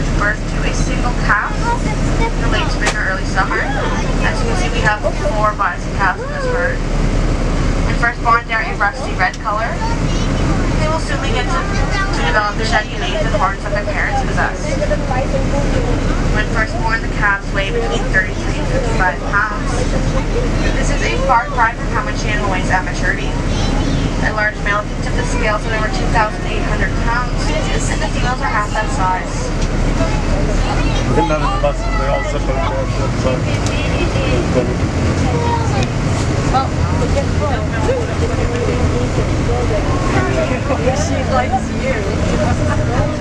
gives birth to a single calf in the late spring or early summer. As you can see, we have 4 bison calves in this herd. When first born, they're a rusty red color. They will soon begin to develop the shaggy manes and horns that their parents possess. When first born, the calves weigh between 33 and 55 pounds. This is a far cry from how much the animal weighs at maturity. A large male can tip the scales at over 2,800 pounds, and the females are half that size. None of the buses, they all zip over She likes you.